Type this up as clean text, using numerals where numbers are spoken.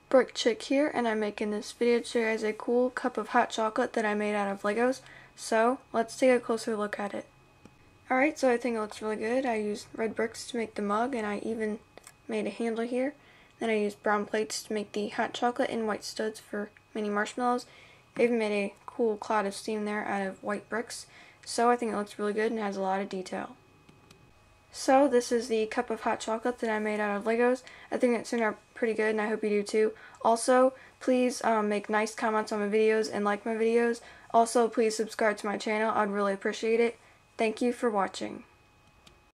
Brick Chick here, and I'm making this video to show you guys a cool cup of hot chocolate that I made out of Legos. So let's take a closer look at it. Alright, so I think it looks really good. I used red bricks to make the mug, and I even made a handle here. Then I used brown plates to make the hot chocolate and white studs for mini marshmallows. I even made a cool cloud of steam there out of white bricks. So I think it looks really good and has a lot of detail. So this is the cup of hot chocolate that I made out of Legos. I think it turned out pretty good, and I hope you do too. Also, please make nice comments on my videos and like my videos. Also, please subscribe to my channel. I'd really appreciate it. Thank you for watching.